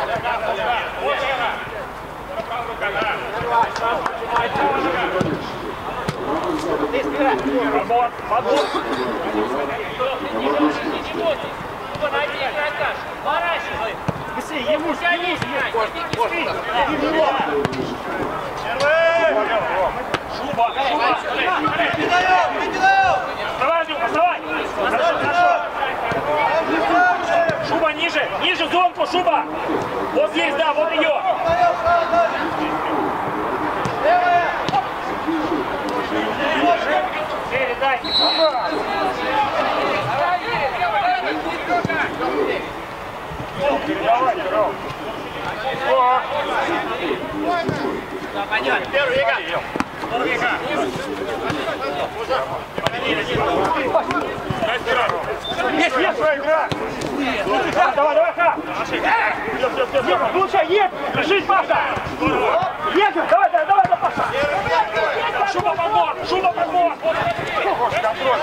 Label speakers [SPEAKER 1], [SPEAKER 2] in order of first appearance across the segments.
[SPEAKER 1] Шуба ниже, ниже зонку, Шуба! Вот здесь, да, вот ее! Дай! Передавай, Перов! Пойдем, первый Вика! Есть, игра! Давай, давай, Ха! Получай, едь! Решись, Паша! Едь! Давай, Паша! Шуба подбор! Шуба подбор! Контроль!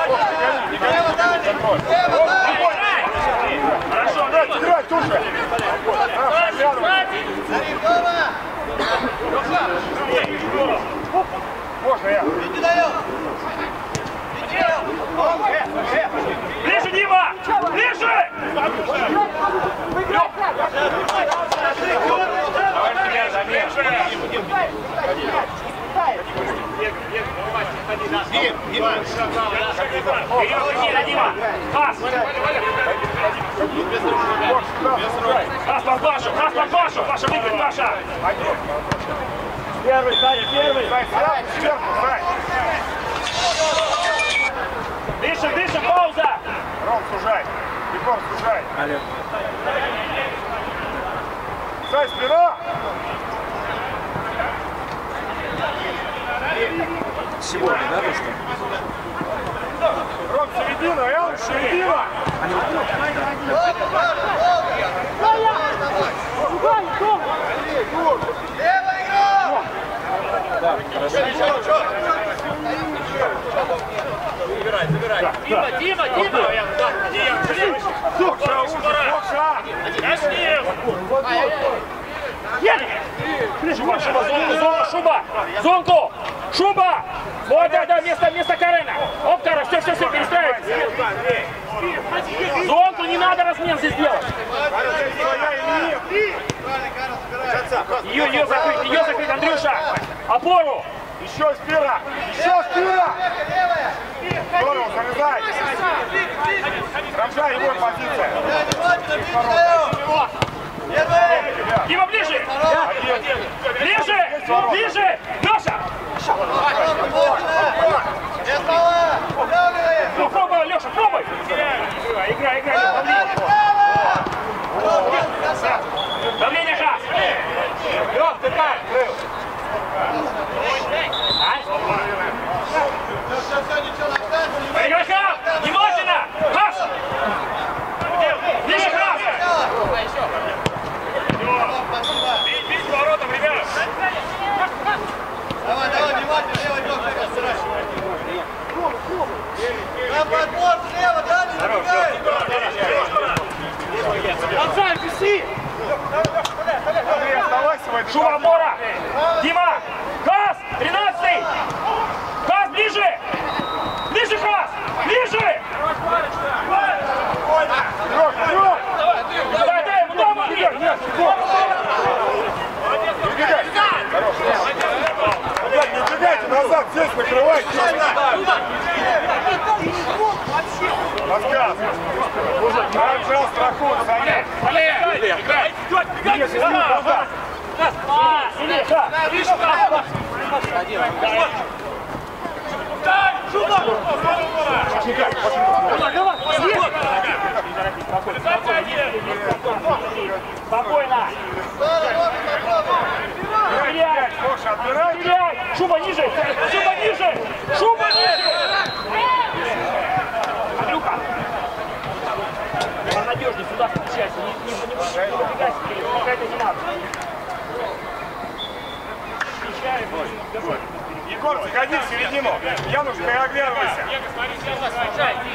[SPEAKER 1] Хорошо, играй, Туша! Можно я? Ближе, Дима! Ближе! Дима! Пас! Пас под Пашу! Пас под Пашу! Паша, выиграй, Паша! Первый, Саня, первый! Дышим, пауза! Ром, сужай! Егор, сужай! Алло! Сай, спина!
[SPEAKER 2] Сегодня, да, то что?
[SPEAKER 1] Ром, середина, Эл, середина!
[SPEAKER 3] Левая игра!
[SPEAKER 2] Да, хорошо. Забирай.
[SPEAKER 1] Дима! Шуба! Зонку! Шуба! Вот, да, место Карена! Оп, Кара, все, перестраивайтесь! Зонку не надо размен здесь делать! Ее закрыть, Андрюша! Опору! Еще спира! Здорово, залезай! Рамжа, его позиция! Дима, ближе! Ближе! Леша! Ну, пробуй, Леша, пробуй! Играй, давление, Хас! Лёв, ты как? Игрока! Внимательно! Хас! Ближе, Хас! Бить воротом, ребята!
[SPEAKER 3] Давай, внимательно, левый игрок, на подбор, слева, да, не забегай!
[SPEAKER 1] Отзай, виси! Шуба, Мора! Дима! Хас! 13-й! Хас, ближе! Ближе, Хас! Ближе! Дай ему дома!
[SPEAKER 2] Не убегайте назад, здесь накрывайте! Рассказ! Ранжал страхует, Саня!
[SPEAKER 1] Играй! Спокойно! Стреляй! Шуба ниже! Андрюха! Надежнее сюда встречайся, не выбегайся, какая-то не надо.
[SPEAKER 2] Егор, заходи в середину. Януш, ты оглядывайся.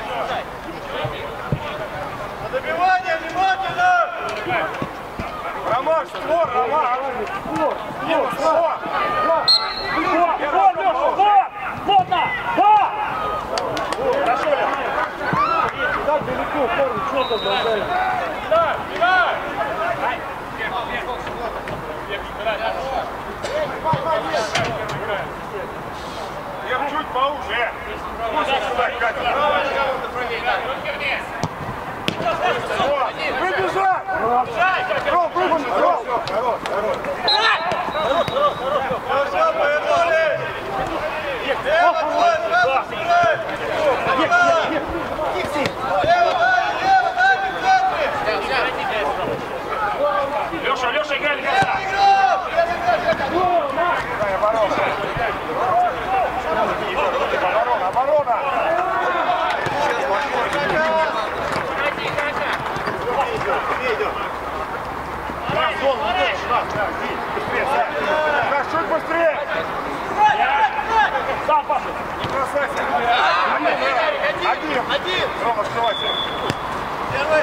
[SPEAKER 3] Добивание, внимательно!
[SPEAKER 2] Роман, створ, Роман! Дима, створ!
[SPEAKER 1] Вот, Леша, вот! Плотно! Да! Хорошо, Леша.
[SPEAKER 4] Так далеко, парни, что там болтаете?
[SPEAKER 2] Я чуть поуже. Выбежать! Ром, выбежи! Ром! Хорош!
[SPEAKER 3] Хорошо, повернули! Лево, двое, сразу сыграй! Лево, дальний, в центре!
[SPEAKER 1] Леша, играй до конца!
[SPEAKER 2] Оборона! Чуть быстрее!
[SPEAKER 1] Сам, Паша!
[SPEAKER 2] Не бросайся! Один! Рома, открывайся!
[SPEAKER 3] Первый!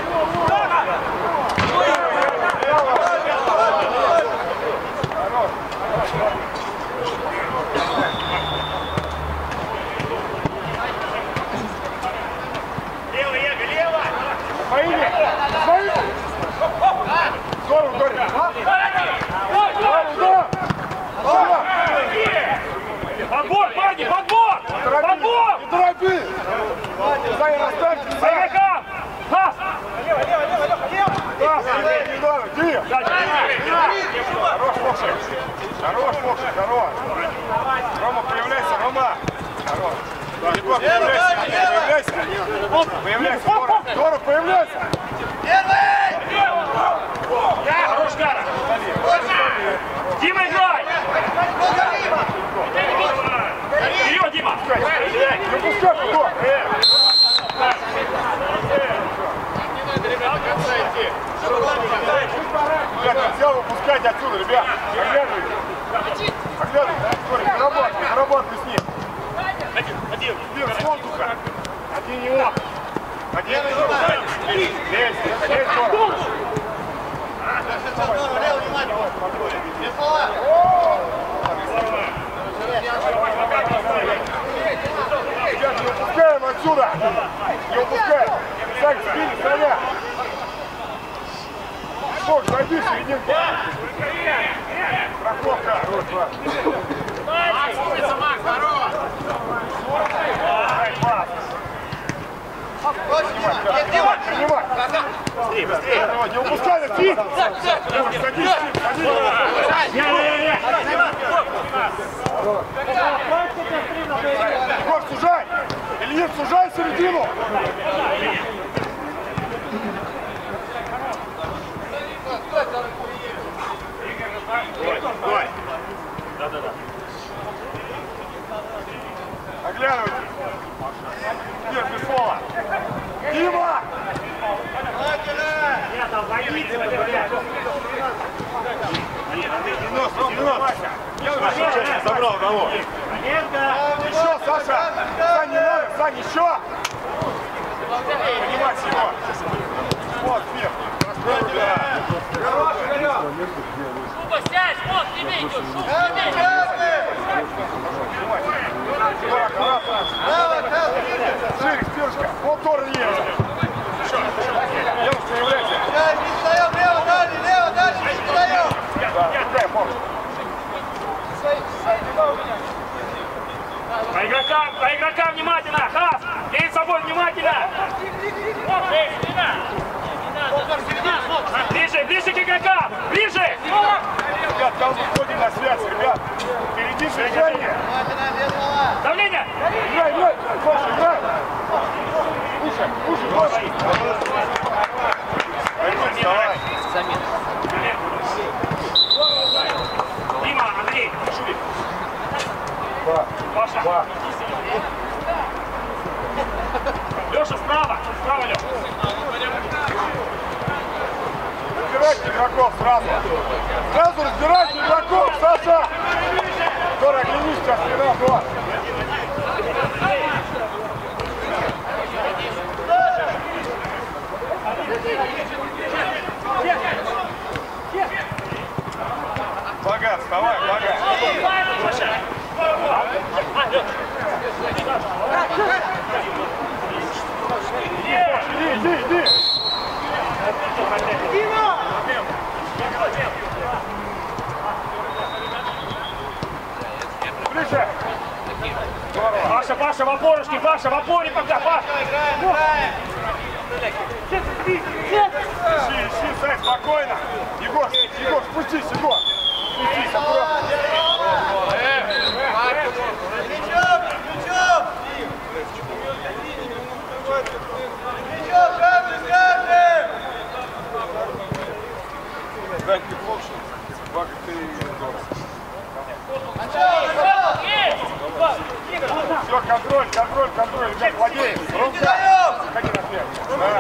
[SPEAKER 1] Лево, Ега, лево!
[SPEAKER 2] Поили! Здорово, Дорин!
[SPEAKER 1] Подбор, парни, подбор! Подбор!
[SPEAKER 2] Не торопи! Сзади расставьте!
[SPEAKER 1] По игрокам! Пас!
[SPEAKER 2] Не надо! Дима! Хорош, Фокси! Хорош! Рома, появляйся, Рома! Хорош! Егор, появляйся! Появляйся! Здорово, появляйся!
[SPEAKER 3] Первый!
[SPEAKER 1] Хорош, Кара! Дима, играй! Вперед, Дима!
[SPEAKER 2] Не пускай, Егор! Ребята, нельзя выпускать отсюда, ребят! Оглядывайте! Оглядывайте! Зарабатывай с ним! Один с воздуха! Один его! Один лезь! Лезь, Здорово!
[SPEAKER 3] Лево, внимание! Без слова!
[SPEAKER 2] Ребят, не упускаем отсюда! Не упускаем! Сань, спини, Саня! Фок, зайди в серединку! Страховка! Принимай! Быстрее! Не упускай, Фи! Садись, садись! Егор, сужай! Ильин, сужай середину! Давай! Да-да-да. Оглядывайте! Нет, без слова! Дима!
[SPEAKER 1] Нет, там боится, блядь!
[SPEAKER 2] Я забрал одного! Еще, Саша! Сань, не надо! Сань, еще! Поднимайся его! Вот, вверх!
[SPEAKER 5] Шуба, сядь, вот, тебе идет, Шуба,
[SPEAKER 2] Шире, спирочка! Вот Торн есть! Девушка, появляйся!
[SPEAKER 3] Не встаем, лево, дальний, не встаем!
[SPEAKER 2] Да, дай, помощь!
[SPEAKER 1] По игрокам внимательно! Хас! Перед собой внимательно! Ближе к игрокам! Ближе!
[SPEAKER 2] Ребят, там выходим на связь, ребят! Впереди движение!
[SPEAKER 1] Давление!
[SPEAKER 2] Играй, больше, играй! Слушай, давай!
[SPEAKER 1] Дима, Андрей, Шурик! Паша! Леша, справа! Справа, Леша!
[SPEAKER 2] Разбирайте игроков сразу! Сразу разбирайте игроков, Саша! Дора, оглянись сейчас, спина, Дора! Вставай, помогай. Иди. Ближе.
[SPEAKER 1] Паша, в опорочке, Паша, в опоре пока, Паша.
[SPEAKER 2] Ищи, Сань, спокойно. Егор, спустись, Егор. Спустись, аккуратно. Дай ты лучше. Благо ты здорово. Все, контроль, ребят, владеем. Ромка, ходи на свет.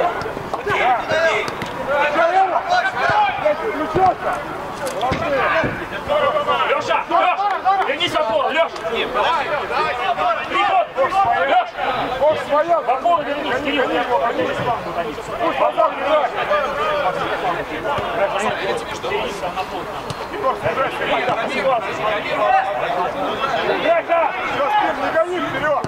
[SPEAKER 2] Включился.
[SPEAKER 1] Леша, вернись в опору, Леш. Леш,
[SPEAKER 2] Бог своя.
[SPEAKER 1] в опору вернись, Кирилл.
[SPEAKER 2] Пусть потом играет. Егор, сажайся. Все, спин, не гони вперед.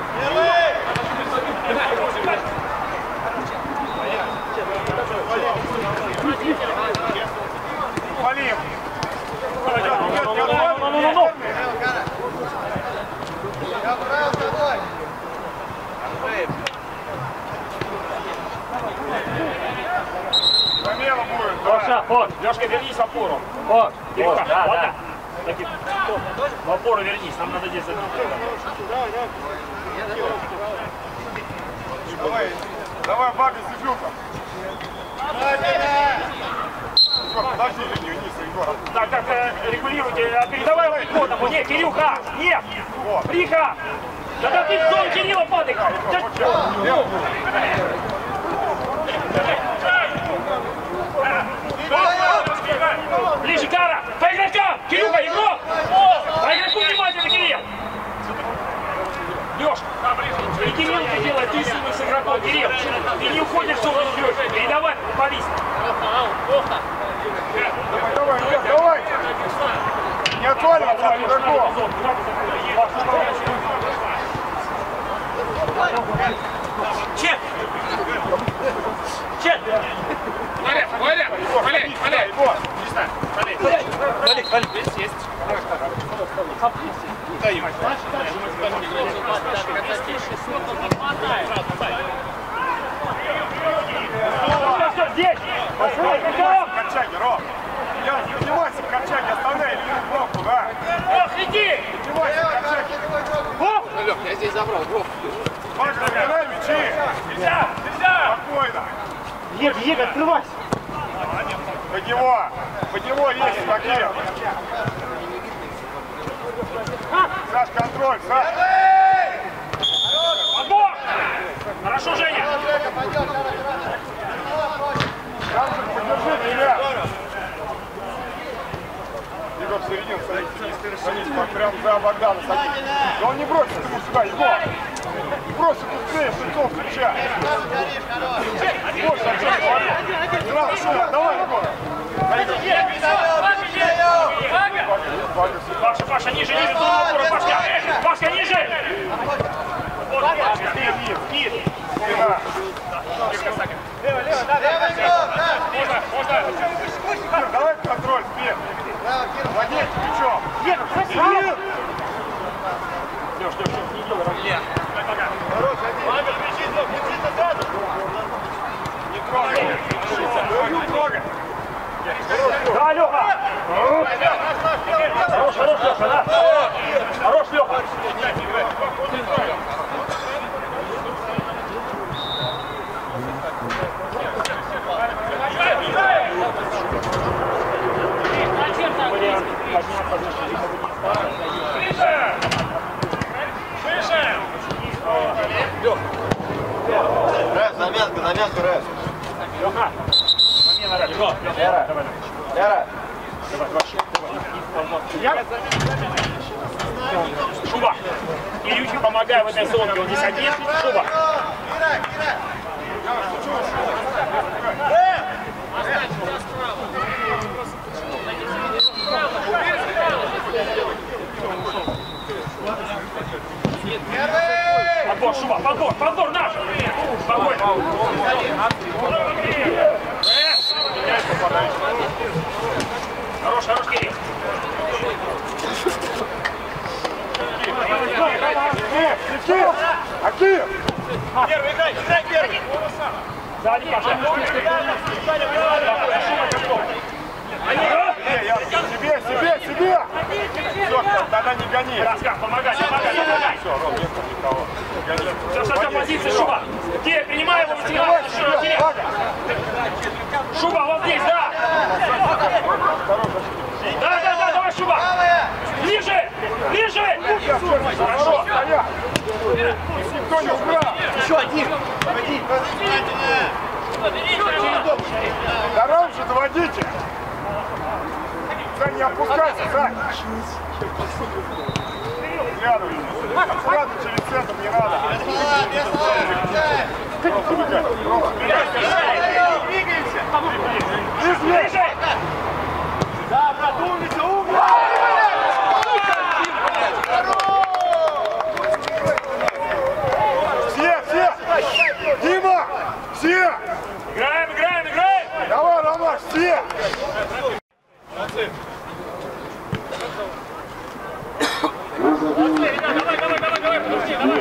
[SPEAKER 2] Валим. Замена будет.
[SPEAKER 1] Леша, вот, Лешка, вернись в опору. Вот, Кирилл, ладно? В опору вернись, нам надо здесь забить.
[SPEAKER 2] Давай, бабе с Егором. Подожди, линию вниз, Егор.
[SPEAKER 1] Так, регулируйте, передавай переходом. Нет, Кирюха, нет. Риха. Да ты в зону Кирилла падай. Ближе, Кара. По игрокам. Кирюха, игрок. По игроку внимательно, Кирилл. Леш, и Кирилл ты делаешь, ты сильный с игроком, Кирилл. Ты не уходишь в зону, передавай, повис.
[SPEAKER 2] Давай, ребят, давай! Не отваливайся от игроков!
[SPEAKER 1] Чек! Чек! Валя! Есть. Даю. Здесь!
[SPEAKER 2] Корчаги, Ром! Я не поднимайся в корчаги, оставляй линию кнопку, да?
[SPEAKER 1] Ох, иди!
[SPEAKER 2] Поднимайся в корчаги!
[SPEAKER 1] Оп!
[SPEAKER 3] Лёх, я здесь забрал, Вов.
[SPEAKER 2] Макс, забирай мячи!
[SPEAKER 1] Нельзя!
[SPEAKER 2] Спокойно!
[SPEAKER 4] Ег, открывайся!
[SPEAKER 2] Под него есть такие! Саш, контроль, Саш!
[SPEAKER 1] Подбор! Хорошо, Женя!
[SPEAKER 2] Жанжик, поддержи меня! Егор, в середину садись, прям за Богдана садись. Да он не бросит ему сюда, Егор! Бросит быстрее, с лицом встречай! Больше отчет говорю! Сразу сюда, давай, Егор!
[SPEAKER 1] Паша, ниже, Пашка, ниже! Вот, Пашка, низ.
[SPEAKER 2] Можно? Давай контроль, спин! Владеть мячом!
[SPEAKER 1] Леш, не делай,
[SPEAKER 2] Не трогай! Не трогай!
[SPEAKER 1] Да, Леха! Хорош, Леха, да? Хорош, Леха!
[SPEAKER 3] Замянка, Рэс.
[SPEAKER 1] Леха! Замена, Рэс.
[SPEAKER 3] Яра.
[SPEAKER 1] Шуба! Илючке помогай в этой зоне, он здесь один. Шуба! Подбор, Шуба, подбор наш! Спокойно! Хорош, Кирилл!
[SPEAKER 2] Аким!
[SPEAKER 1] Первый играй первый! Сзади, Паша!
[SPEAKER 2] Себе! Все, тогда не гони!
[SPEAKER 1] Раскар, помогай!
[SPEAKER 2] Все, Ром, нет никого.
[SPEAKER 1] Все, позиция, Шуба! Кирилл, принимай его, Шуба, вот здесь, да! Да, давай, Шуба! Ближе! Хорошо!
[SPEAKER 2] Никто не убрал!
[SPEAKER 3] Еще один!
[SPEAKER 2] Дороже доводите! Сань, не опускайся, Сань! Аккуратно через центр, не надо!
[SPEAKER 1] Ближе!
[SPEAKER 3] Да, брат, умница!
[SPEAKER 2] Все! Дима! Все!
[SPEAKER 1] Играем!
[SPEAKER 2] Давай, Ромаш, все!
[SPEAKER 1] Давай, подожди, давай!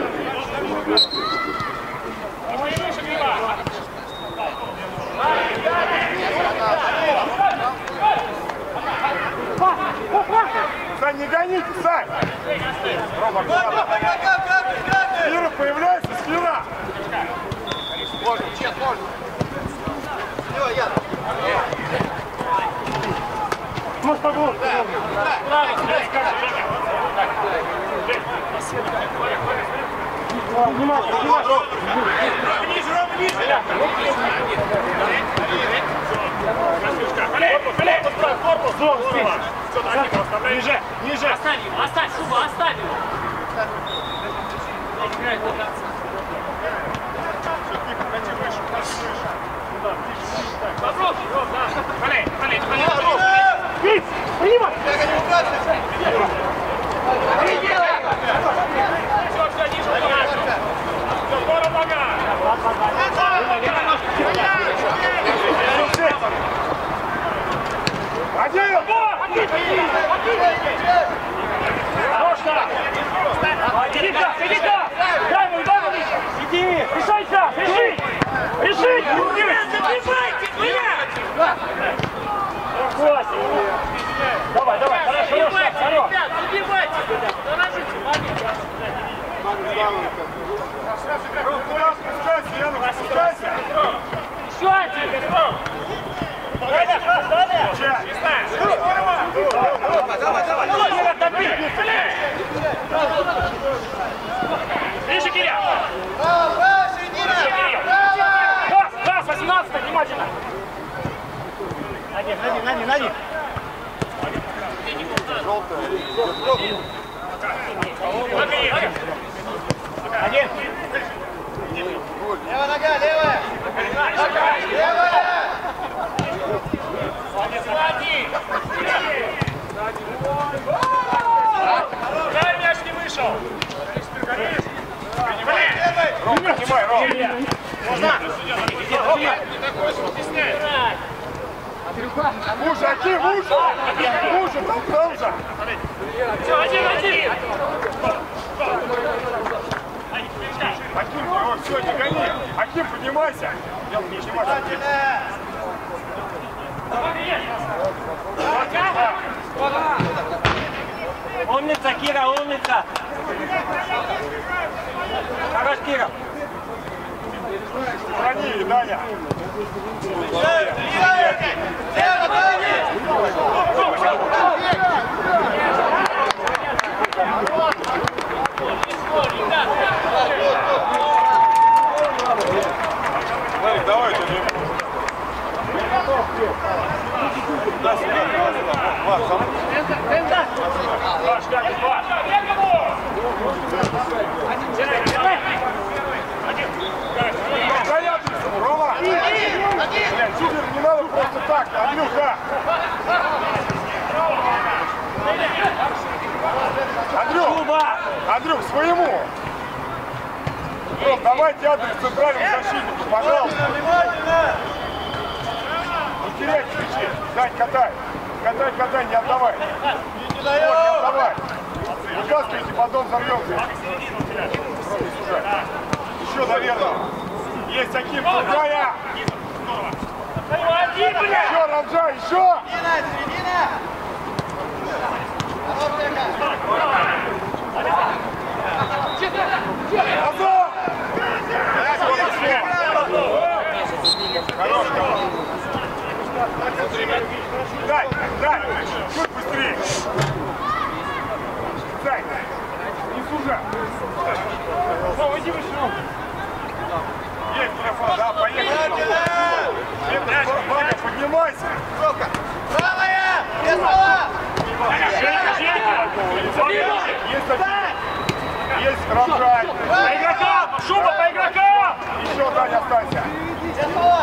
[SPEAKER 2] Сань, не гоните, Сань! Рома, Спира появляется, Спира!
[SPEAKER 4] Может, поглот. Внимательно.
[SPEAKER 1] Корпус! Ниже! Оставь его, Шуба, оставь его! Играет до конца. Попробуй! Полей!
[SPEAKER 4] Вить, принимай!
[SPEAKER 1] Все, ниже! Все, скоро нога!
[SPEAKER 2] Один!
[SPEAKER 1] Хорошо! Иди-ка! Дай ему!
[SPEAKER 4] Иди! Решайся! Реши!
[SPEAKER 5] Забивайте, блядь!
[SPEAKER 1] Давай, хорошо!
[SPEAKER 5] Забивайте, ребят, забивайте! Дорожите, молодец!
[SPEAKER 2] Спускайся, Яна, спускайся!
[SPEAKER 5] Еще один!
[SPEAKER 1] Ближе, Кирилл! Газ, 18, внимательно!
[SPEAKER 4] На них!
[SPEAKER 1] Один!
[SPEAKER 3] Левая нога, левая! Левая!
[SPEAKER 1] Дай, мяч не вышел!
[SPEAKER 2] Ром, принимай, Ром!
[SPEAKER 1] Можно?
[SPEAKER 2] Мужа, Аким, мужа! Мужа, там же!
[SPEAKER 1] Все, один!
[SPEAKER 2] Аким, все, не гони! Аким, поднимайся!
[SPEAKER 4] Умница, Кира, умница! Хорош, Кира!
[SPEAKER 2] Храни, Даня! Давай, Рома! Супер, не надо просто так, Андрюха! Андрюх! Андрюх, своему. Ром, давайте адрес центральному защитнику, пожалуйста. Не теряйте мячи. Дань, катай. Катай, не отдавай. Вот, не отдавай. Вытаскивайте, потом взорвемся. Еще, наверное. Есть Аким, другая. Еще, Рамджа, еще.
[SPEAKER 3] Середина.
[SPEAKER 2] Назад! Дай, чуть быстрее. Дай, не сужай. Иди выше. Есть, Рафа, да, поехали. Ваня, поднимайся.
[SPEAKER 3] Правая! Без стола!
[SPEAKER 2] Есть Рамджай.
[SPEAKER 1] По игрокам! Шуба, по игрокам!
[SPEAKER 2] Еще, Даня, останься.
[SPEAKER 3] Без стола!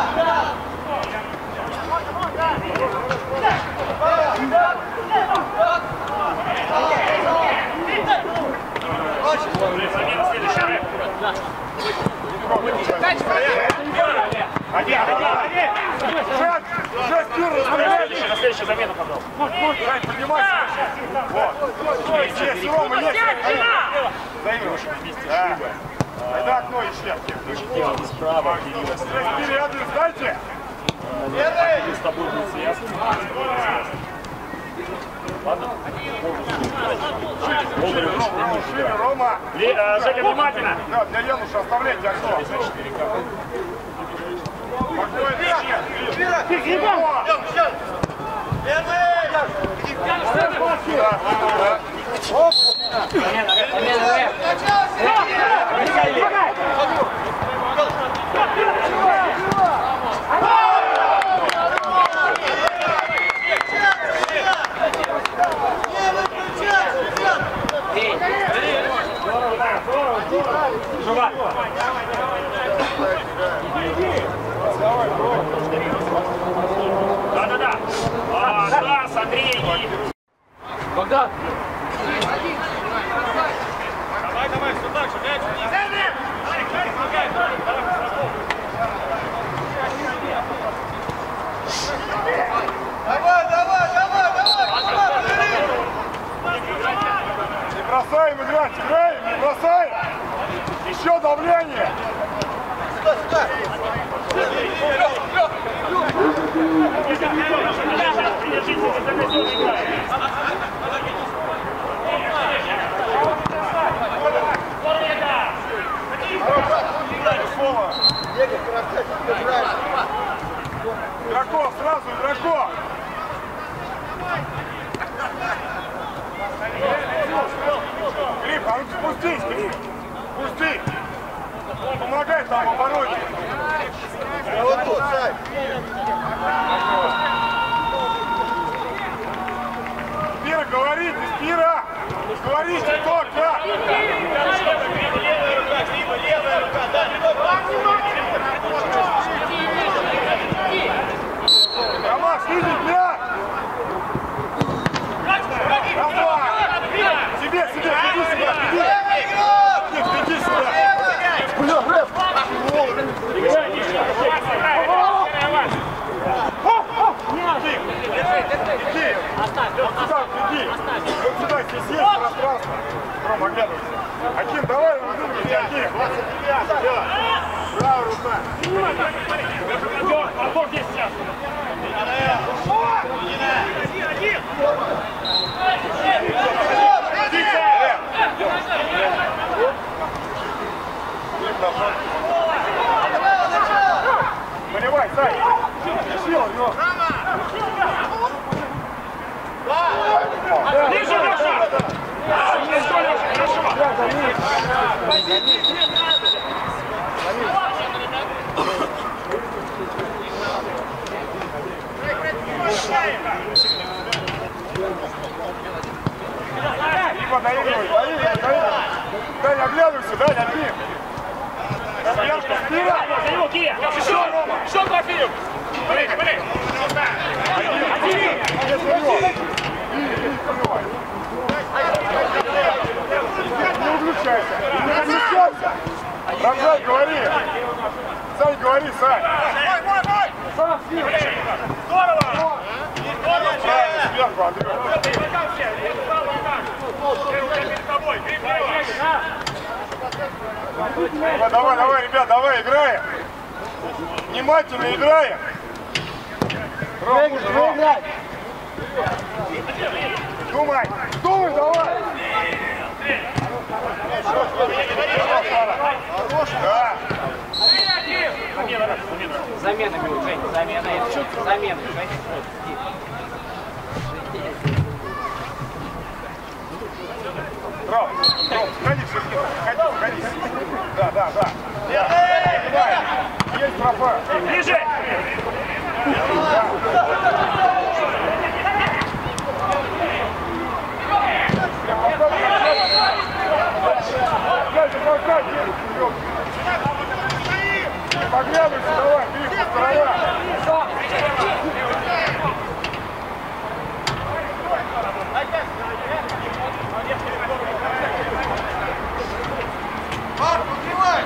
[SPEAKER 2] Один. Уже спир разгоняйся.
[SPEAKER 1] На следующую замену, пожалуйста.
[SPEAKER 2] Дань, поднимайся. Вот. Есть, Рома, есть. Заигрываешь. Да. Это окно ищи. Спири адрес дайте.
[SPEAKER 3] Первый!
[SPEAKER 1] С тобой будет связано. Ладно?
[SPEAKER 2] Шире, Рома.
[SPEAKER 1] Женя, внимательно.
[SPEAKER 2] Да, для Януша оставляйте окно. Спокойно.
[SPEAKER 1] Да. Стас, Андрей.
[SPEAKER 4] Богдан!
[SPEAKER 1] Давай, все так же, мяч вниз.
[SPEAKER 3] Давай!
[SPEAKER 2] Не бросаем играть, играем, не бросаем. Еще давление.
[SPEAKER 3] Сюда!
[SPEAKER 2] Игроков, сразу игроков. Глеб, а ну спустись, Глеб. Спусти. Помогай там в обороне.
[SPEAKER 3] Вот тут, Сань!
[SPEAKER 2] Спира, говорите, Спира. Говорите, кто, как.
[SPEAKER 3] Левая рука, да!
[SPEAKER 2] Рома, снизить мяч. Рома. Себе, веди сюда, веди. Веди сюда. Вот сюда, здесь есть пространство. Ром, оглядывайся. Аким, давай, выдумайте, Аким. Правая рука.
[SPEAKER 1] Антон здесь сейчас.
[SPEAKER 2] Поливай, Сань. Сила, его.
[SPEAKER 1] Ниже, Леша! Хорошо, Леша, хорошо!
[SPEAKER 2] Дима, доигрывай. Дай, оглядывайся, дай, один. Сверху, вперед!
[SPEAKER 1] За него, Кия! Еще, Трофеев! Блин!
[SPEAKER 2] Не гори, Сань.
[SPEAKER 1] Здорово!
[SPEAKER 2] Сверху, Андрей. Давай, давай, ребят, давай, играем. Внимательно играем. Ром, думай, думай, давай. Да.
[SPEAKER 6] Замена будет, Жень, замена. Замена, Жень.
[SPEAKER 2] Ром, сходи, сходи. Да. Есть тропа.
[SPEAKER 1] Ближе!
[SPEAKER 2] Поглядывайся, давай, бери по сторонам.
[SPEAKER 3] Марк, угревай!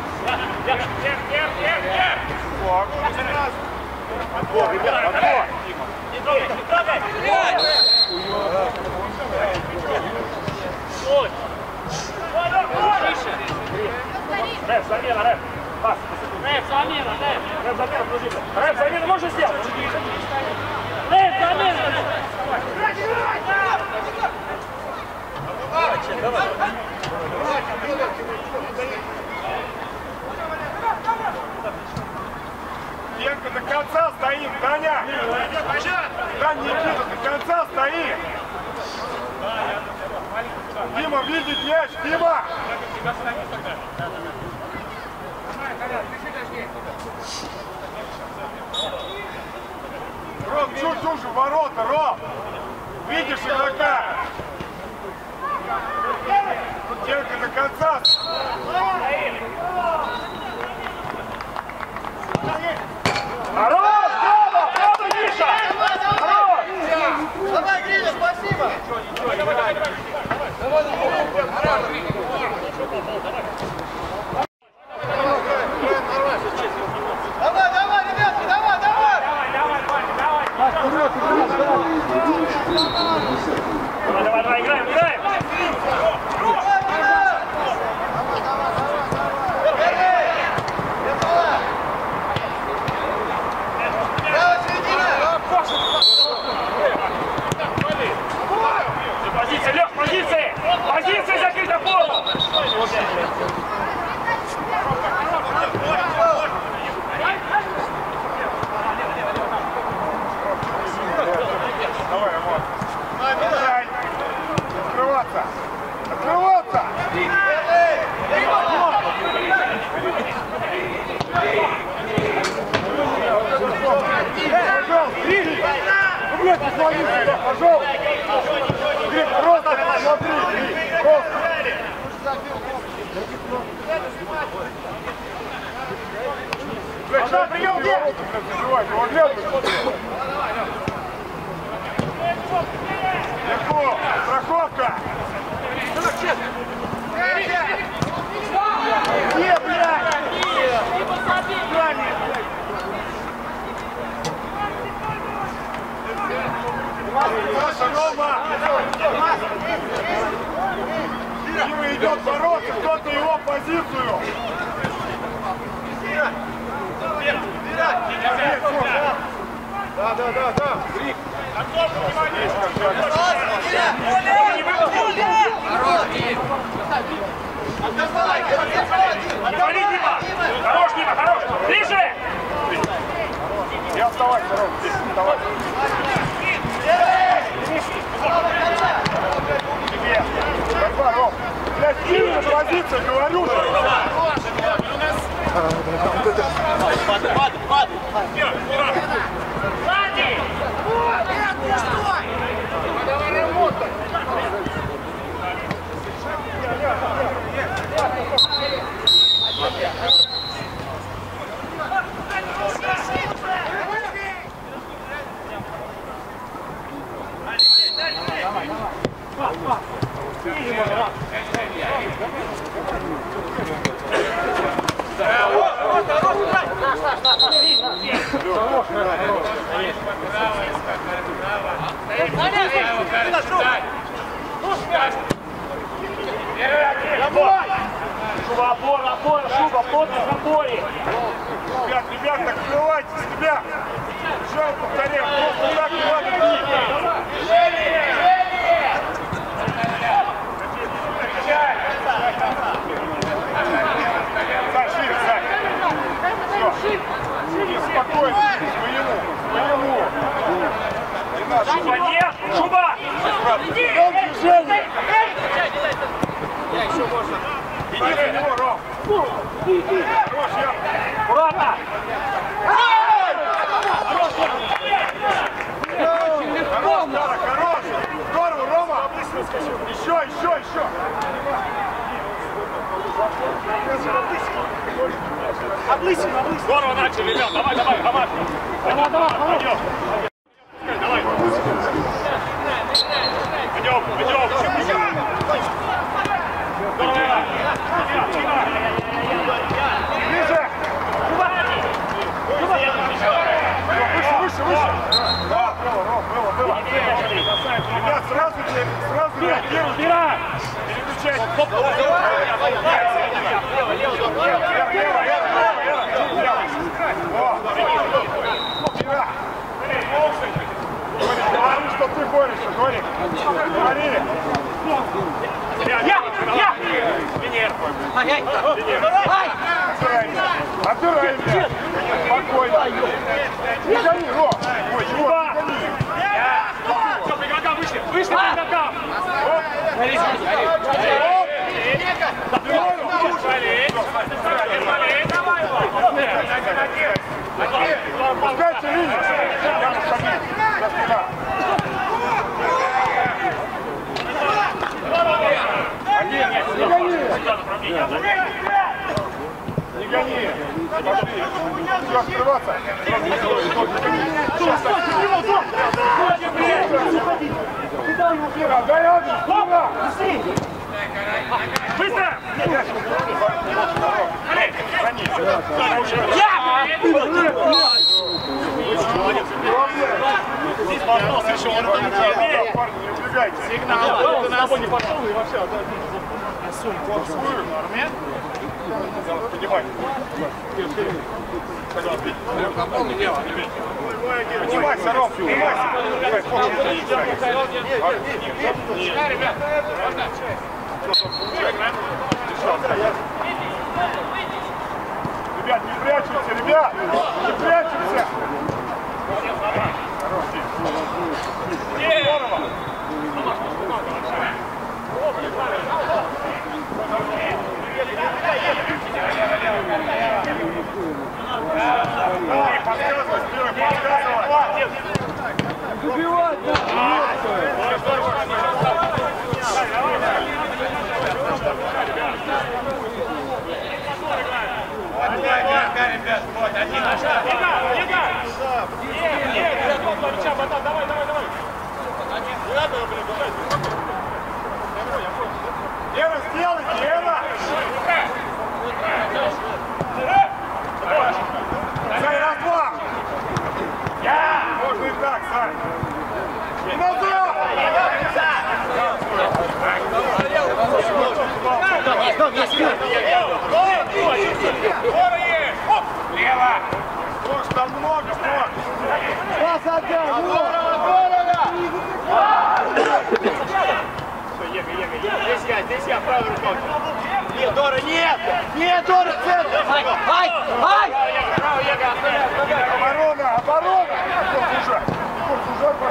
[SPEAKER 2] Отбор, ребят, отбор.
[SPEAKER 1] Рэп, замена, рэп. Пас. Рэп, замена, дружище. Рэп, замена можешь сделать? Рэп, замена.
[SPEAKER 2] Ленка, до конца стоим, Таня! Таня, Никита, до конца стоим! Дима, видит мяч, Дима! Ром, чуть уже в ворота, Ром! Видишь игрока? Ленка, до конца!
[SPEAKER 1] Хорош, браво, Миша! Хорош!
[SPEAKER 3] Давай, Гриня, спасибо! Давай, ребятки, давай!
[SPEAKER 1] Давай, играем! Позиция, Лёх, позиции! Позиция закрыта, полу!
[SPEAKER 2] Давай, Роман. Открываться! Открываться! Пожалуйста, Гриш! Ну, блядь, посмотри сюда, пожалуйста! Гриш, просто посмотри, Гриш, просто! Блядь, что прием где? Легко, страховка! Где, блядь? Саша, Рома! Дима идет бороться, кто-то его позицию! Да. Грик!
[SPEAKER 1] Отвали, Дима! Хорош, Дима, хорош! Ближе!
[SPEAKER 2] Не оставайся, Ром, здесь оставайся. Тебе! Давай, Ром! Блядь, сильно позиция, говорю же!
[SPEAKER 1] Сзади!
[SPEAKER 2] Давай работай!
[SPEAKER 1] Шуба, опора, шуба, плотно в опоре.
[SPEAKER 2] Ребят, открывайтесь, ребят. Еще раз повторяю, просто так не надо бить. Сань, шире, Сань. Все. Спокойно, своему. Не надо.
[SPEAKER 1] Шуба, нет, шуба!
[SPEAKER 2] Движение. Иди за него, Ром. Хорош, я.
[SPEAKER 1] Аккуратно!
[SPEAKER 2] Хорош. Здорово, Рома. Еще.
[SPEAKER 1] Облысин. Здорово начали, ребят. Давай, Хамаш. Давай. Пойдем. Здорово.
[SPEAKER 2] Ближе. Выше. Да, было. Ребят, сразу реагируйте. Переключайте. Говори, что ты борешься, говори.
[SPEAKER 1] Я! Венер!
[SPEAKER 2] Отбирай меня. Спокойно. Не гони, Ром. Ой, чего?
[SPEAKER 1] По игрокам вышли по игрокам!
[SPEAKER 2] Пускайте линию. Я посадил. За спина. Не гони. Пошли. Все, открываться. Дай адрес.
[SPEAKER 1] Быстро! Здесь пошел еще, он там не
[SPEAKER 2] парни, не убегайте.
[SPEAKER 1] Сигнал, ты на собой не пошел и вообще.
[SPEAKER 2] Поднимай. Поднимайся, Ром, поднимайся.
[SPEAKER 1] Ребят,
[SPEAKER 2] Ребят, не прячемся, ребят! Не прячемся! Здорово! Подсказывай, Спирой, подсказывай!
[SPEAKER 4] Забивать, да!
[SPEAKER 1] ребят, вот, один. Давай.
[SPEAKER 2] Лена, сделайте, Лена! Сань, раз-два! Можно и так, Сань! И назад! Лево! Слушай, там много,
[SPEAKER 4] Пас отдай!
[SPEAKER 1] Здесь я правый рукой.
[SPEAKER 3] Нет, Дора, нет! Нет, Дора, центр! Ай!
[SPEAKER 2] Оборона! Курс уже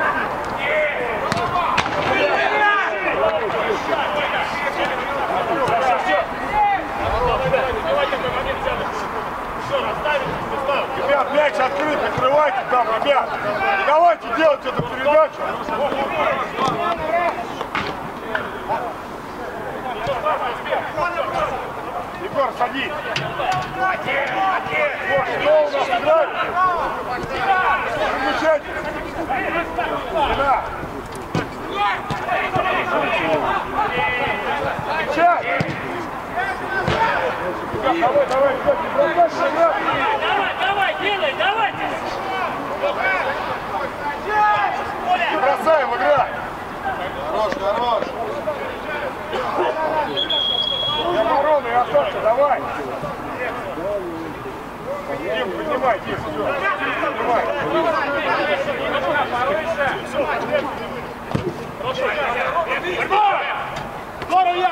[SPEAKER 2] Ребят, мяч открыт, открывайте там, ребят. И давайте делать эту передачу. Егор, садись. Вот, что у нас играет? Выключайте. Спина. Кричать. Давай, давай, ребят, не бросайся, ребят.
[SPEAKER 1] Давай, делай, давайте!
[SPEAKER 2] Не бросаем, играй.
[SPEAKER 3] Хорош, хорош.
[SPEAKER 2] Я оборону и остался, давай. Дим, поднимай, Дим, все. Поднимай.
[SPEAKER 1] Здорово, я!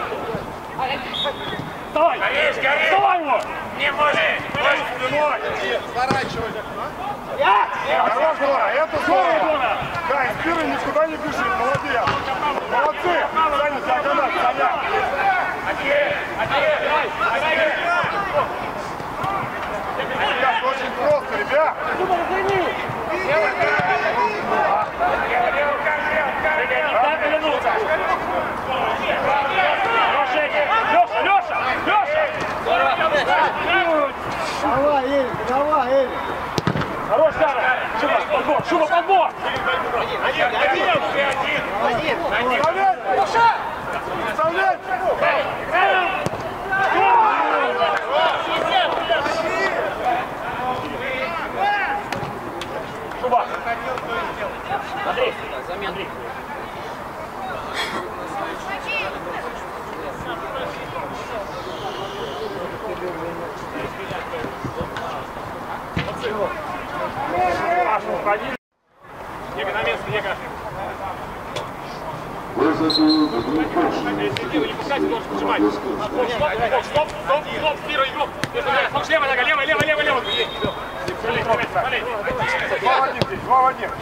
[SPEAKER 1] Вставай! Вставай его!
[SPEAKER 5] Не может!
[SPEAKER 3] Сворачивай.
[SPEAKER 2] Хорош, Дора, это здорово. Да, и Спира никуда не бежит, молодец. Молодцы. Саня, диагональ, Саня. Ребят, очень просто, ребят.
[SPEAKER 1] Так вернуться! Леша, Леша! Леша!
[SPEAKER 4] Давай, Эль, давай, Эль.
[SPEAKER 1] Хорош, Сара! Шуба, подбор! Шуба, подбор!
[SPEAKER 2] Вставлять!
[SPEAKER 1] Шуба! Андрей! Андрей! Пашу, уходи! Ега, на место, Ега! Не пускайте, должен прижимать! Стоп, Спира, игрок! Левая нога, левая!
[SPEAKER 2] Два в один здесь, два в один.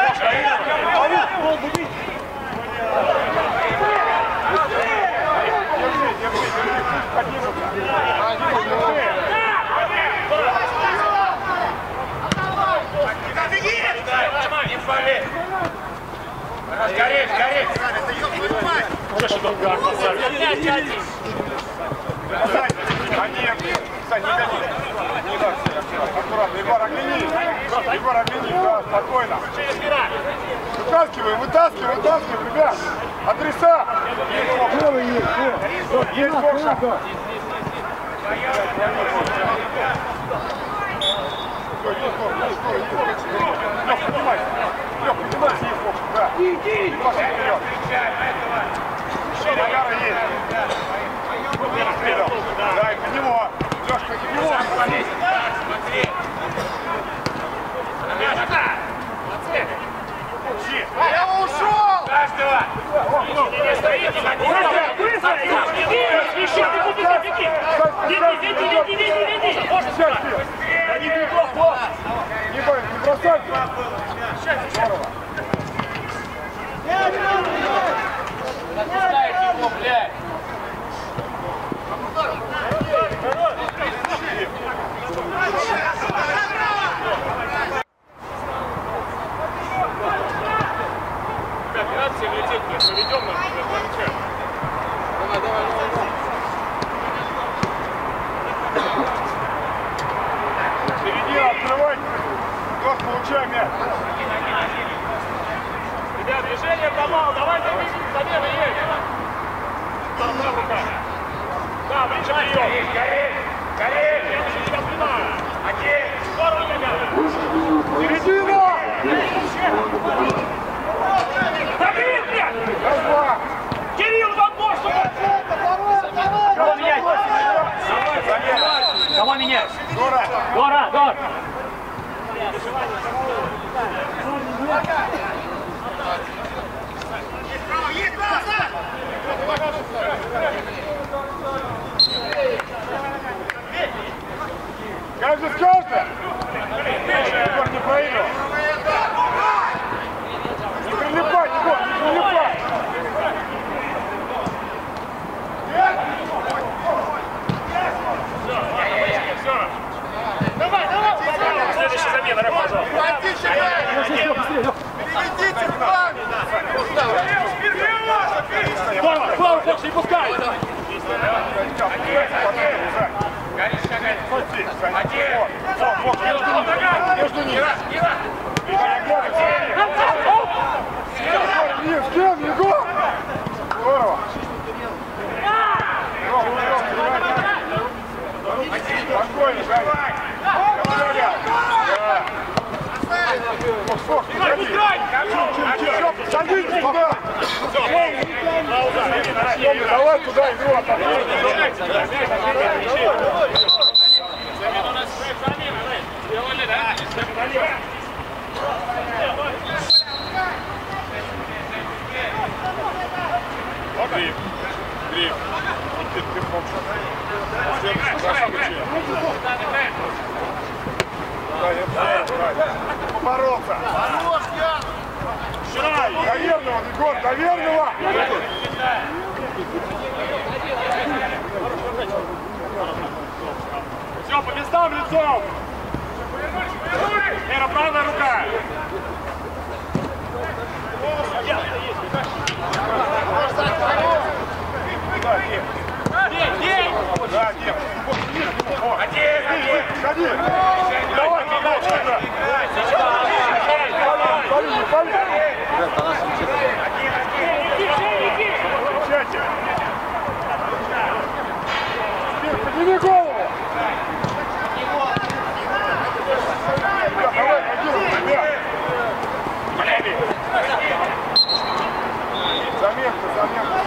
[SPEAKER 5] Горит!
[SPEAKER 2] Сань, не гони. Не так, аккуратно. Егор, огляни. Егор, огляни, да, спокойно. Вытаскивай, ребят. Адреса. Есть Фокша. Лёх, поднимайся. Есть Фокша, да. Иди. Пошли вперед. Нагара есть. Дай, под него. Лёшка, под него.
[SPEAKER 3] Я ушел!
[SPEAKER 5] Каждого! Не стоит,
[SPEAKER 1] Веди! Можно сюда!
[SPEAKER 2] Не бросай! Здорово!
[SPEAKER 6] Запускайте его, блядь!
[SPEAKER 1] Операция летит, проведем нам, отвечаем.
[SPEAKER 3] Давай.
[SPEAKER 2] Середина, открывайте! Гош, получай мяч!
[SPEAKER 1] Ребят, движение попал, давай замена есть! Там рука! Да, ближе прием!
[SPEAKER 5] Горит!
[SPEAKER 1] Я уже тебя понимаю!
[SPEAKER 5] Один!
[SPEAKER 1] Здорово, ребята!
[SPEAKER 2] Середина!
[SPEAKER 1] Забери, блядь!
[SPEAKER 2] Раз-два!
[SPEAKER 1] Кирилл, подбор, чтобы... Кого менять? Кого менять? Дора!
[SPEAKER 2] Каждый скажет! Егор, не проиграл! Не прилипай, Егор, не прилипай!
[SPEAKER 1] Давай! Следующая замена, Рэп, пожалуйста.
[SPEAKER 3] Переведите к вам!
[SPEAKER 1] Здорово, Слава, Фокс, не пускай!
[SPEAKER 2] Между ними! С кем, Егор? Здорово! туда! Давай туда игру отошли! Гриф, Гриф, ты помнишь? Побороться! Доверного, Егор, доверного! Все, по местам лицом! Вера, правая рука! Да, Дим. Ходи! Давай, давай! Пали! Подними голову! Давай, заметка.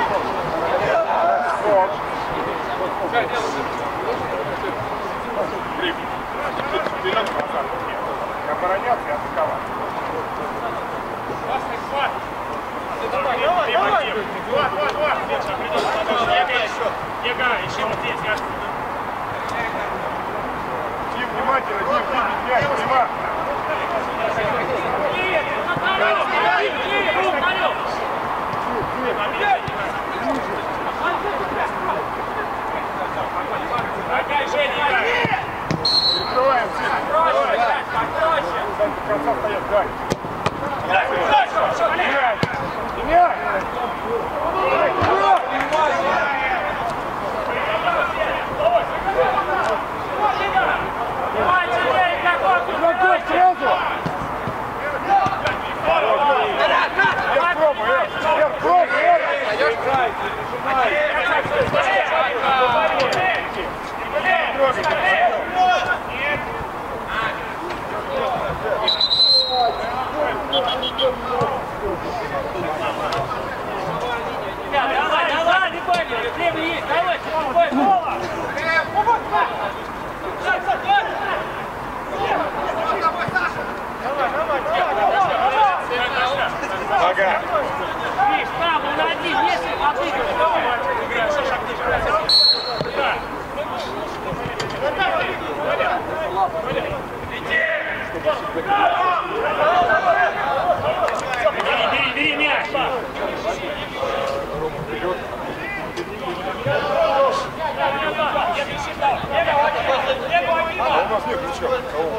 [SPEAKER 2] Гриф, вперед назад. Не обороняться и атаковать. Давай. Ега, ищи вот здесь. Дим, внимательно, Дим, мяч, внимательно. Перекрываем, до конца стоят, дай. Меняй!
[SPEAKER 5] Давай, левый есть, давай,
[SPEAKER 2] Ага.
[SPEAKER 5] Видишь, там, он один, если бери мяч.
[SPEAKER 2] А у нас нет ничего.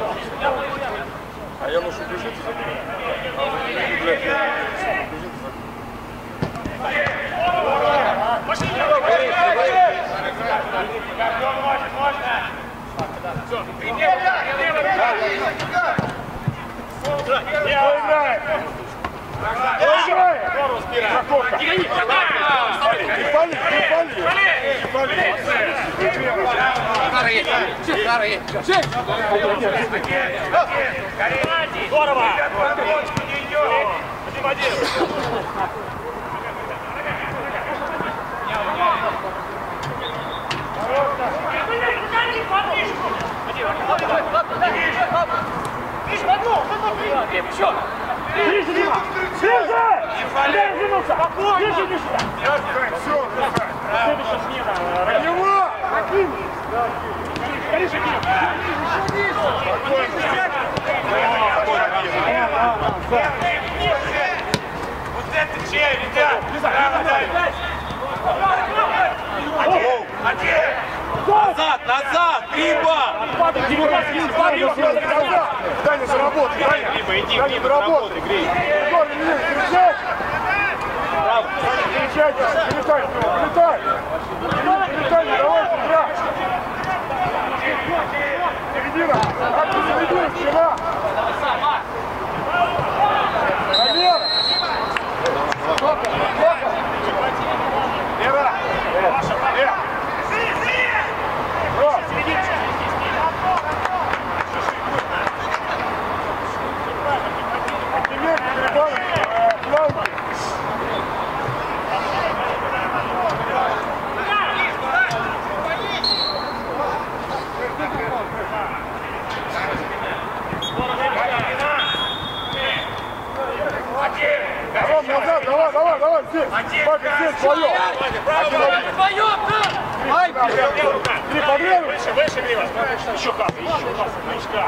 [SPEAKER 2] А я ношу бежите за ним.
[SPEAKER 1] Здорово!
[SPEAKER 3] Вот это чей, ребят! Назад! Гриба!
[SPEAKER 2] Дай не заработай! Дай не заработай! Егор, не кричать! Кричайте! Прилетай! Прилетай, не давайте играть! Середина! Как ты середина вчера? Замер! Лера! Лера! Теперь перебавим фланги. здесь! Бага, здесь твое!
[SPEAKER 5] Вдвоем, да!
[SPEAKER 2] Три подряд!
[SPEAKER 1] Выше, выше, Грива! Еще как, еще как, новичка!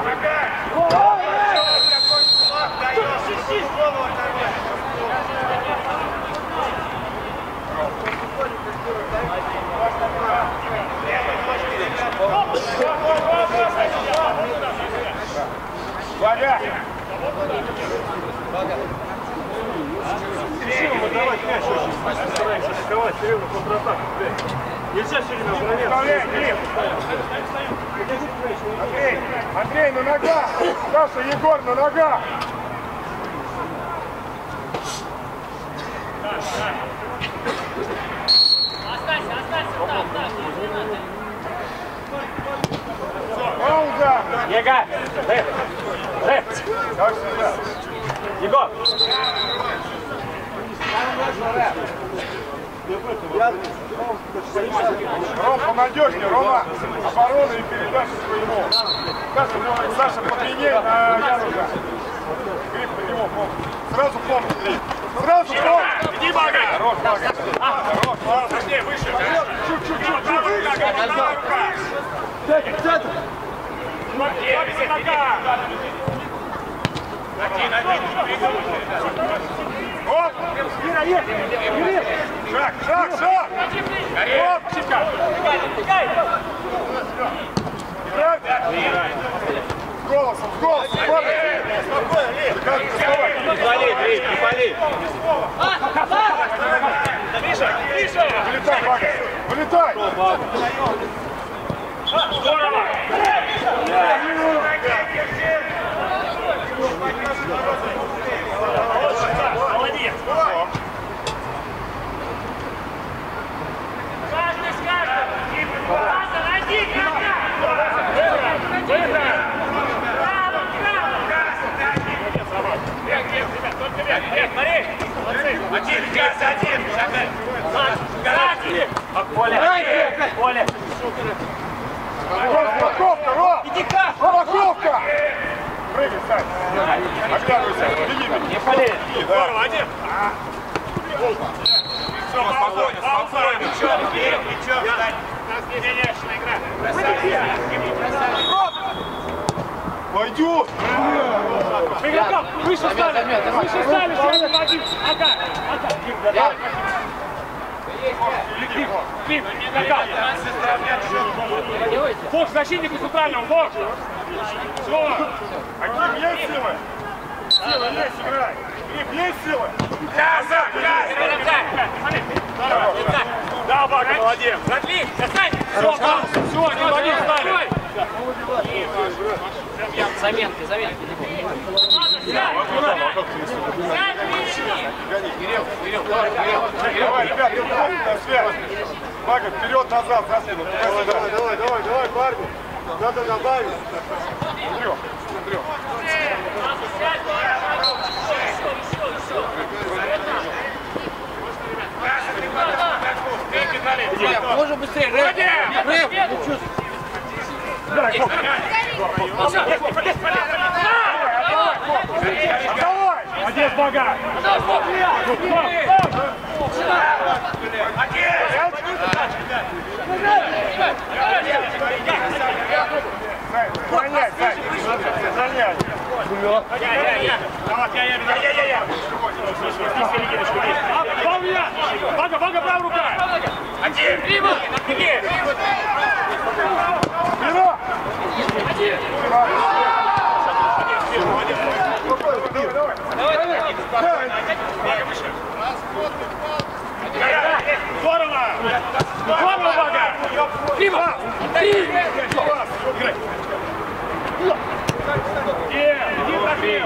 [SPEAKER 2] Бага!
[SPEAKER 4] Решил мы давать мяч очень. Стараемся атаковать, все время контратаку. Нельзя все время обороняться.
[SPEAKER 2] Андрей, на ногах! Саша, Егор, на ногах!
[SPEAKER 5] Останься, там.
[SPEAKER 2] Пауза!
[SPEAKER 1] Ега!
[SPEAKER 2] Так сюда.
[SPEAKER 1] Егор!
[SPEAKER 2] Ром, понадежнее, Рома. Оборона и передача своему. Саша, подлиннее на Януша. Гриф под него, сразу помню, Гриф. Сразу помню.
[SPEAKER 1] Иди, Бага!
[SPEAKER 2] Хорош, Бага. Хорош, ладно.
[SPEAKER 1] Сложнее, выше!
[SPEAKER 2] Чуть-чуть.
[SPEAKER 1] Правая рука!
[SPEAKER 4] Центр!
[SPEAKER 1] Один!
[SPEAKER 2] Оп! Шаг! Опчика! С голосом! Спокойно, Ли! Не
[SPEAKER 4] пали, Гриф, не пали!
[SPEAKER 1] Ближе!
[SPEAKER 2] Вылетай, Бага! Вылетай!
[SPEAKER 1] Здорово! Молодец!
[SPEAKER 5] Каждый с каждым! Найди игрока!
[SPEAKER 1] Выиграй!
[SPEAKER 5] Право!
[SPEAKER 1] Смотри! Один! Поле!
[SPEAKER 2] Парковка, Ром! Парковка! Прыгай, Сань! Оглядывайся! Беги!
[SPEAKER 1] Не пали! Здорово, один! Все, спокойно! Плечо! У нас не зеленящая игра!
[SPEAKER 2] Пойдет!
[SPEAKER 1] Выше стали! Один! Ага! Фокс, защитник центрального, Фокс! Все!
[SPEAKER 2] Аким, есть силы? Силы есть, играй! Гриф, есть силы?
[SPEAKER 1] Да, Бага, молодец!
[SPEAKER 5] Отлично! Достань!
[SPEAKER 1] Все, один в один стали!
[SPEAKER 6] Заменки.
[SPEAKER 2] Давай, ребят, идем на связь! Бага, вперед-назад, за спину!
[SPEAKER 4] Давай, парни! Надо добавить!
[SPEAKER 6] Можно быстрее, Рэп!
[SPEAKER 2] Давай!
[SPEAKER 1] Молодец, Бага!
[SPEAKER 2] Сохраняй, Сань! Сохраняй!
[SPEAKER 1] Бага, правая рука! Один! Рима!
[SPEAKER 2] Вперед!
[SPEAKER 1] Здорово! Здорово, Бага! Рима! Иди, Трофим!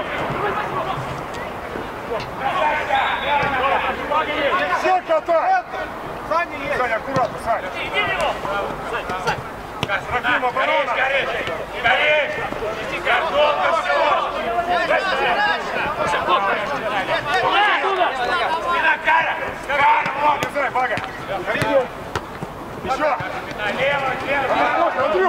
[SPEAKER 2] Все, катай! Саня есть! Саня, аккуратно, Саня!
[SPEAKER 5] Иди него!
[SPEAKER 2] Трофим, оборона!
[SPEAKER 1] Скорее! Картонка, все! Спина, Кара!
[SPEAKER 2] Не знаю, Бага! Еще!
[SPEAKER 1] Лево!
[SPEAKER 2] Андрю!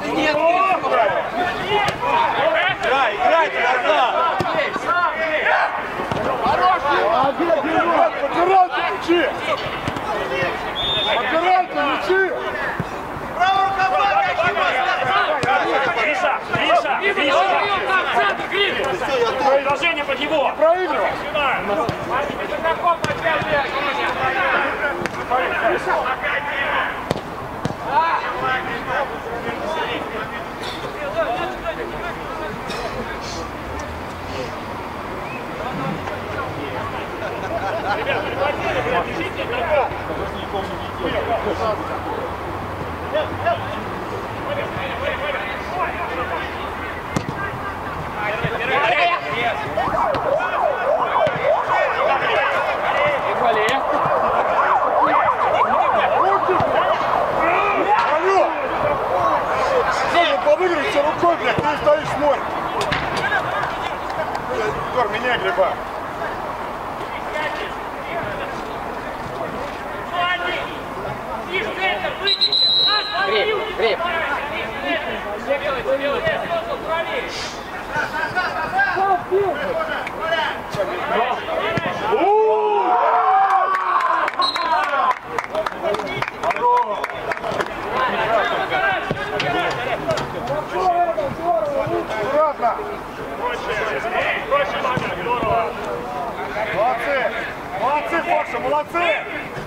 [SPEAKER 4] Играй, назад!
[SPEAKER 2] Подбирайте! мячи! Подбирайте мячи!
[SPEAKER 3] Правая рука,
[SPEAKER 1] Гриша! Гриша! Гриша! Продолжение под него!
[SPEAKER 2] Проигрывай!
[SPEAKER 1] Ребят, прихватили, блядь, бежите игроков!
[SPEAKER 2] Алло! Надо подыгрывать рукой, блядь, ты стоишь смотришь. Егор, меняй гриба.
[SPEAKER 6] Гриб.
[SPEAKER 2] Аккуратно.
[SPEAKER 1] Проще, Маня, здорово!
[SPEAKER 2] Молодцы. Молодцы, Фокса, молодцы.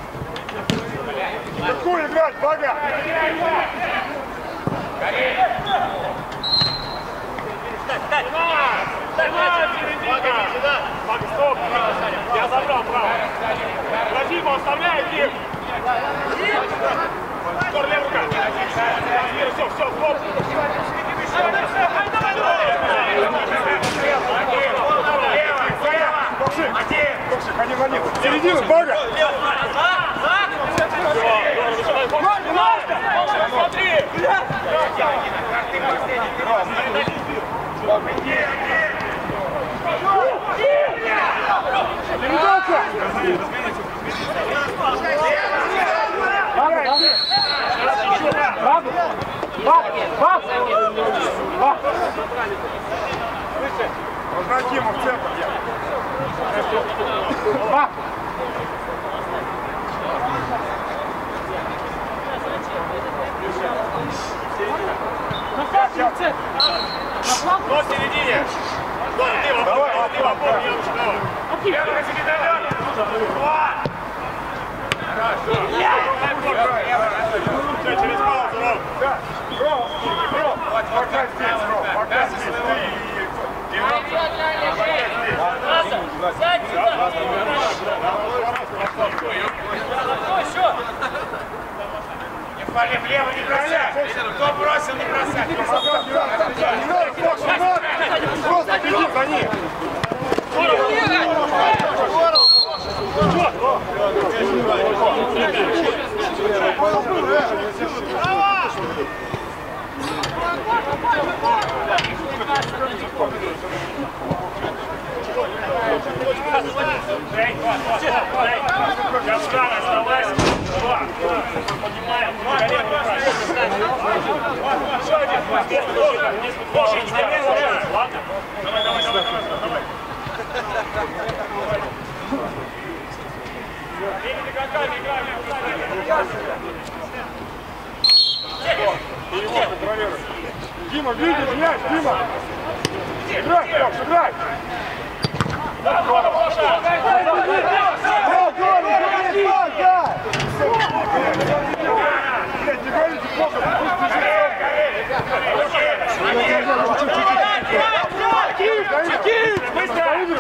[SPEAKER 2] Какую играть, Бага?
[SPEAKER 1] Бага, стоп! Я забрал право! Трофимов оставляет их! Скоро левая рука! Все, все, стоп!
[SPEAKER 2] Фоксик, ходи на них. Середину, Бага.
[SPEAKER 1] Смотри!
[SPEAKER 2] Передача. Возвратим в центр.
[SPEAKER 1] До середине! Давай, ты вопор, я лучше давай! Первый секретарь! Все, через паузу, Ром!
[SPEAKER 2] Ром, пока здесь, Ром, пока здесь.
[SPEAKER 5] Сядь сюда!
[SPEAKER 1] Влево не бросай! Кто бросил, не бросай!
[SPEAKER 2] Не надо, Фокс, не надо! Просто беги за ним!
[SPEAKER 1] Я встал, оставайся! Поднимаем! Еще один! Больше не сделаем! Ладно? Давай, давай, давай, давай!
[SPEAKER 2] Перевод контролируй. Дима, видишь мяч, Дима! Играй, Фокс, играй! Блядь, не говорите плохо, пусть бежит! Быстро!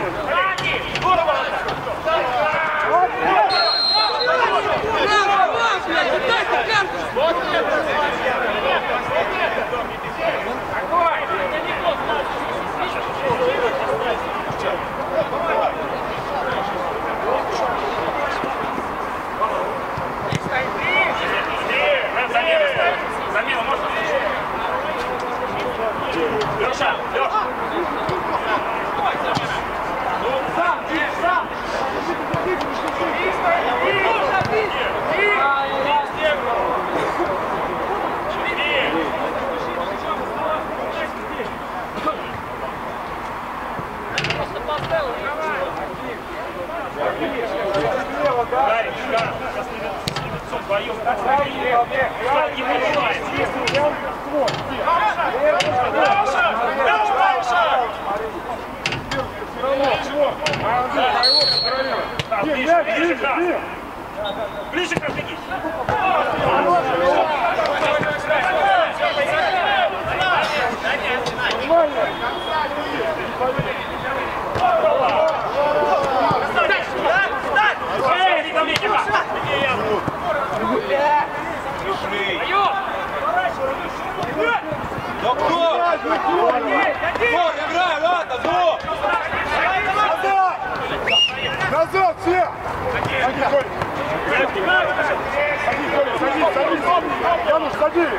[SPEAKER 1] Гарик, сейчас лицом вдвоем. Не понимает. Ближе к беги.
[SPEAKER 3] Ну кто? Играй, ладно, ну!
[SPEAKER 2] Назад все! Сади, Коля! Сади, Коля, садись! Януш, сади!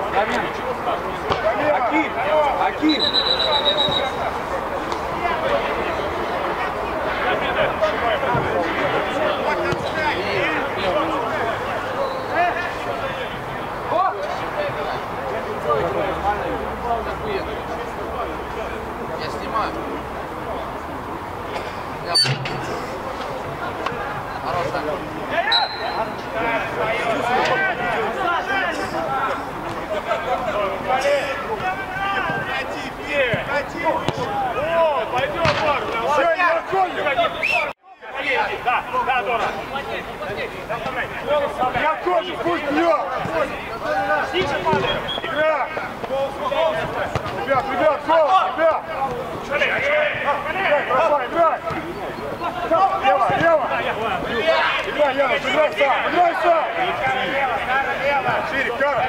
[SPEAKER 3] Аким! Аким!
[SPEAKER 6] Я снимаю. Хорошая.
[SPEAKER 1] О, пойдем, Марк.
[SPEAKER 2] Все, не отходим!
[SPEAKER 1] Да, Дора.
[SPEAKER 2] Не отходим, пусть бьет!
[SPEAKER 1] Ниже падаем.
[SPEAKER 2] Игра! Ребят, гол! Ребят! Играй, красава, играй! Лево! Играй, Януш, играй сам! Шире, Кара!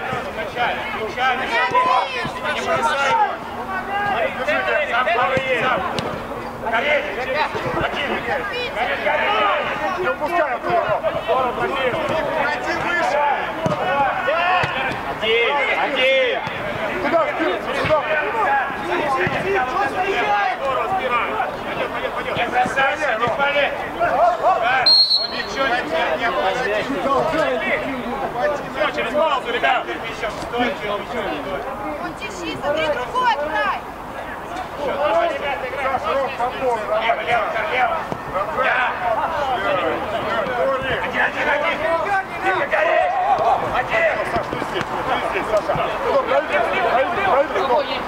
[SPEAKER 2] Держите, сам правый есть! Не упускай оттуда! Пройти выше!
[SPEAKER 3] Один!
[SPEAKER 2] Туда, вперед, сюда!
[SPEAKER 1] Все, через паузу, ребят!
[SPEAKER 7] Он тиши, смотри, другой край.
[SPEAKER 2] Саша, Ром, подбор!
[SPEAKER 1] Лево!
[SPEAKER 2] Саша, ты здесь, Саша! Пройди!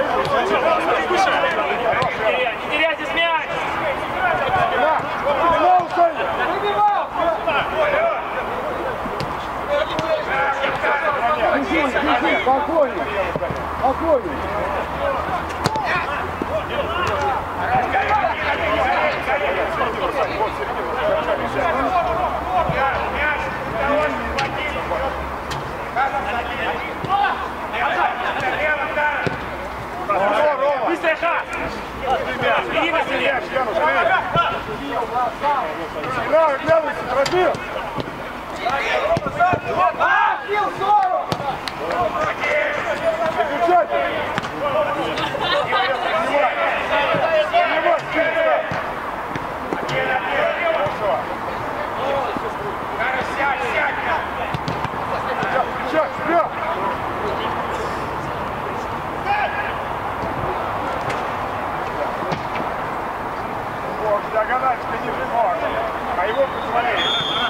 [SPEAKER 1] Не теряйте мяч!
[SPEAKER 2] Спокойно!
[SPEAKER 1] Быстрый шаг! Беги на себе!
[SPEAKER 2] Глянуйся, пробил! Выключайте! Сейчас, вперед! Диагональчика не прибор, а его позволили.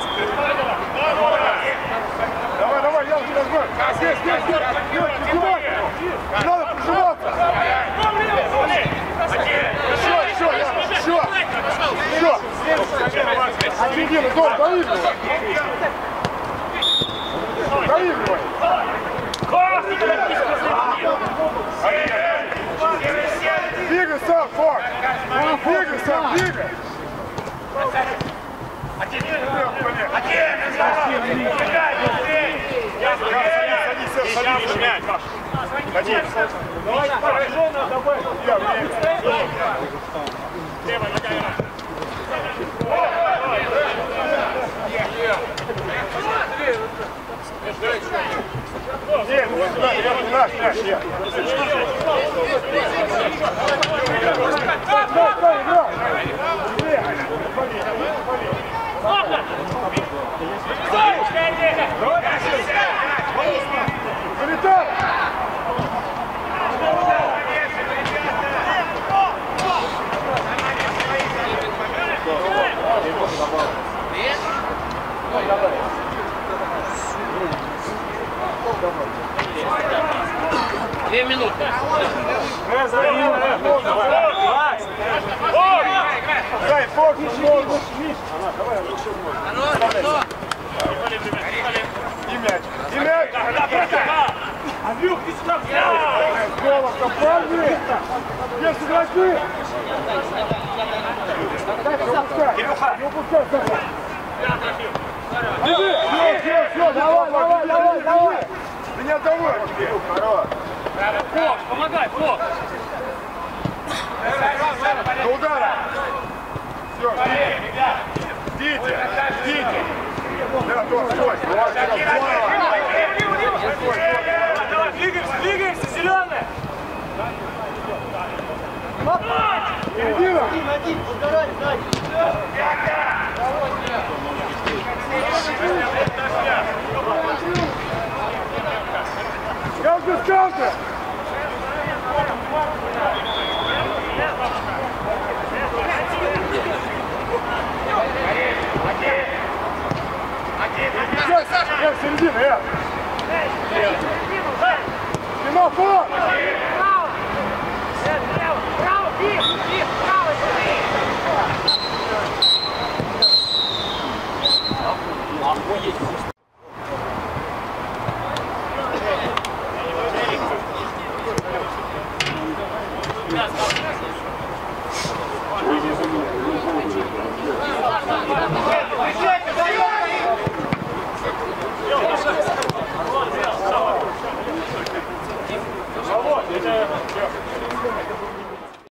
[SPEAKER 2] Давай, я уже возьму. Здесь, не надо прижиматься. Еще. Один, Дор, доигрывай. Двигай сам, Фок. Двигай. Садись мяч. Давай, пораженного давай. Лево, нога. Нет, вот наш мяч. Залетай!
[SPEAKER 5] 2 минуты.
[SPEAKER 2] Дай, фокус, фокус. И мяч. И мяч.
[SPEAKER 1] Андрюх, ты сюда!
[SPEAKER 2] Головка, парни. Есть игроки.
[SPEAKER 1] Кирюха!
[SPEAKER 2] Не упускай, Саша. Все, давай. Ты не отдавай. Хорош.
[SPEAKER 5] Фокс, помогай, Фокс.
[SPEAKER 2] До удара. Все, ждите. Да, стой.
[SPEAKER 1] Давай, двигаемся, зеленая!
[SPEAKER 2] Середина. Скалка! Середина, Спина, фор!
[SPEAKER 7] Право, бив, право.
[SPEAKER 5] Мясо.